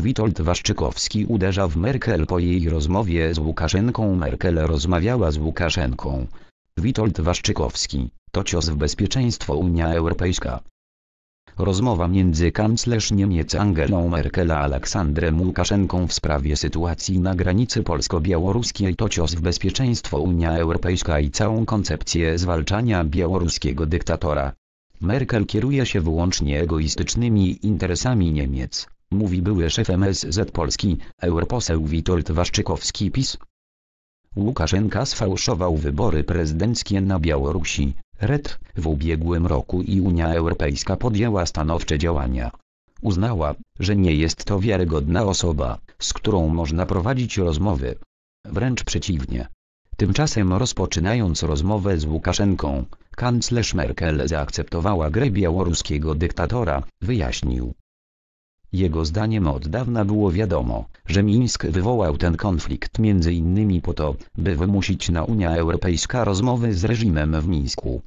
Witold Waszczykowski uderza w Merkel po jej rozmowie z Łukaszenką. Merkel rozmawiała z Łukaszenką. Witold Waszczykowski, to cios w bezpieczeństwo. Unia Europejska. Rozmowa między kanclerz Niemiec Angelą Merkel a Aleksandrem Łukaszenką w sprawie sytuacji na granicy polsko-białoruskiej to cios w bezpieczeństwo. Unia Europejska i całą koncepcję zwalczania białoruskiego dyktatora. Merkel kieruje się wyłącznie egoistycznymi interesami Niemiec, mówi były szef MSZ Polski, europoseł Witold Waszczykowski PiS. Łukaszenka sfałszował wybory prezydenckie na Białorusi, RED, w ubiegłym roku i Unia Europejska podjęła stanowcze działania. Uznała, że nie jest to wiarygodna osoba, z którą można prowadzić rozmowy. Wręcz przeciwnie. Tymczasem rozpoczynając rozmowę z Łukaszenką, kanclerz Merkel zaakceptowała grę białoruskiego dyktatora, wyjaśnił. Jego zdaniem od dawna było wiadomo, że Mińsk wywołał ten konflikt m.in. po to, by wymusić na Unia Europejska rozmowy z reżimem w Mińsku.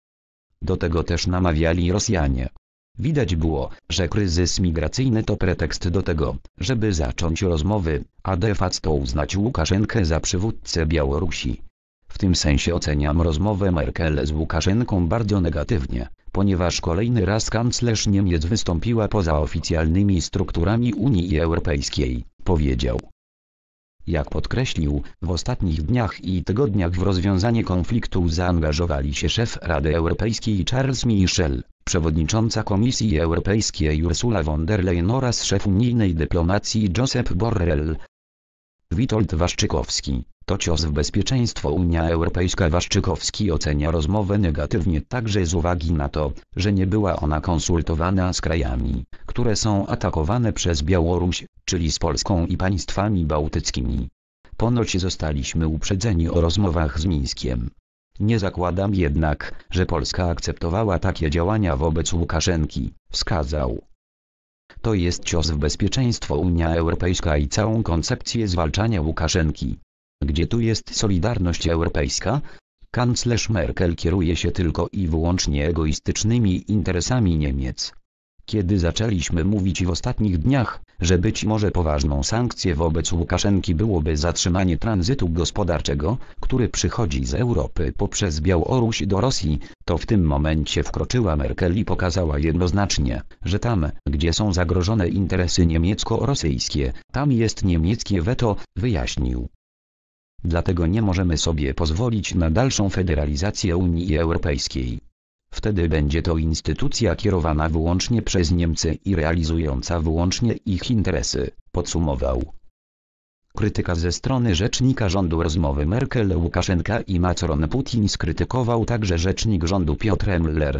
Do tego też namawiali Rosjanie. Widać było, że kryzys migracyjny to pretekst do tego, żeby zacząć rozmowy, a de facto uznać Łukaszenkę za przywódcę Białorusi. W tym sensie oceniam rozmowę Merkel z Łukaszenką bardzo negatywnie, ponieważ kolejny raz kanclerz Niemiec wystąpiła poza oficjalnymi strukturami Unii Europejskiej, powiedział. Jak podkreślił, w ostatnich dniach i tygodniach w rozwiązanie konfliktu zaangażowali się szef Rady Europejskiej Charles Michel, przewodnicząca Komisji Europejskiej Ursula von der Leyen oraz szef unijnej dyplomacji Josep Borrell. Witold Waszczykowski, to cios w bezpieczeństwo. Unia Europejska. Waszczykowski ocenia rozmowę negatywnie także z uwagi na to, że nie była ona konsultowana z krajami, które są atakowane przez Białoruś, czyli z Polską i państwami bałtyckimi. Ponoć zostaliśmy uprzedzeni o rozmowach z Mińskiem. Nie zakładam jednak, że Polska akceptowała takie działania wobec Łukaszenki, wskazał. To jest cios w bezpieczeństwo. Unia Europejska i całą koncepcję zwalczania Łukaszenki. Gdzie tu jest solidarność europejska? Kanclerz Merkel kieruje się tylko i wyłącznie egoistycznymi interesami Niemiec. Kiedy zaczęliśmy mówić w ostatnich dniach, że być może poważną sankcję wobec Łukaszenki byłoby zatrzymanie tranzytu gospodarczego, który przychodzi z Europy poprzez Białoruś do Rosji, to w tym momencie wkroczyła Merkel i pokazała jednoznacznie, że tam, gdzie są zagrożone interesy niemiecko-rosyjskie, tam jest niemieckie weto, wyjaśnił. Dlatego nie możemy sobie pozwolić na dalszą federalizację Unii Europejskiej. Wtedy będzie to instytucja kierowana wyłącznie przez Niemcy i realizująca wyłącznie ich interesy, podsumował. Krytyka ze strony rzecznika rządu rozmowy Merkel-Łukaszenka i Macron-Putin skrytykował także rzecznik rządu Piotr Emler.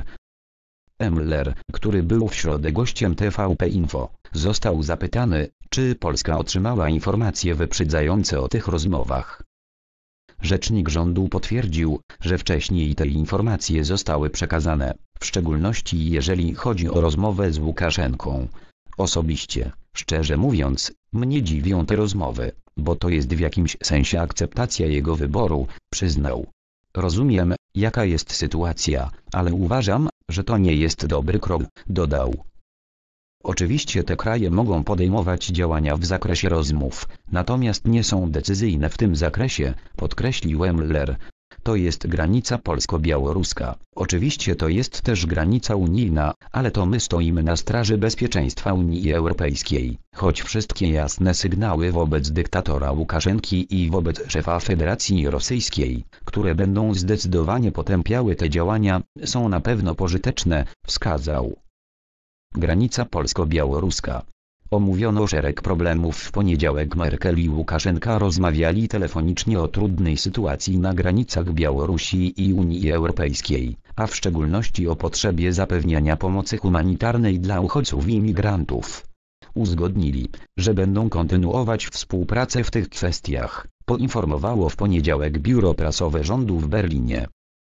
Emler, który był w środę gościem TVP Info, został zapytany, czy Polska otrzymała informacje wyprzedzające o tych rozmowach. Rzecznik rządu potwierdził, że wcześniej te informacje zostały przekazane, w szczególności jeżeli chodzi o rozmowę z Łukaszenką. Osobiście, szczerze mówiąc, mnie dziwią te rozmowy, bo to jest w jakimś sensie akceptacja jego wyboru, przyznał. Rozumiem, jaka jest sytuacja, ale uważam, że to nie jest dobry krok, dodał. Oczywiście te kraje mogą podejmować działania w zakresie rozmów, natomiast nie są decyzyjne w tym zakresie, podkreślił Emler. To jest granica polsko-białoruska. Oczywiście to jest też granica unijna, ale to my stoimy na straży bezpieczeństwa Unii Europejskiej. Choć wszystkie jasne sygnały wobec dyktatora Łukaszenki i wobec szefa Federacji Rosyjskiej, które będą zdecydowanie potępiały te działania, są na pewno pożyteczne, wskazał. Granica polsko-białoruska. Omówiono szereg problemów. W poniedziałek Merkel i Łukaszenka rozmawiali telefonicznie o trudnej sytuacji na granicach Białorusi i Unii Europejskiej, a w szczególności o potrzebie zapewniania pomocy humanitarnej dla uchodźców i imigrantów. Uzgodnili, że będą kontynuować współpracę w tych kwestiach, poinformowało w poniedziałek biuro prasowe rządu w Berlinie.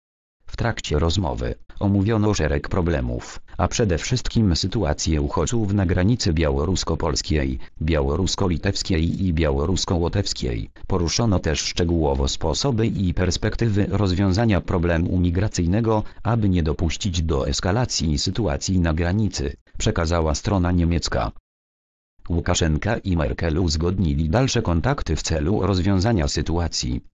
W trakcie rozmowy omówiono szereg problemów, a przede wszystkim sytuację uchodźców na granicy białorusko-polskiej, białorusko-litewskiej i białorusko-łotewskiej. Poruszono też szczegółowo sposoby i perspektywy rozwiązania problemu migracyjnego, aby nie dopuścić do eskalacji sytuacji na granicy, przekazała strona niemiecka. Łukaszenka i Merkel uzgodnili dalsze kontakty w celu rozwiązania sytuacji.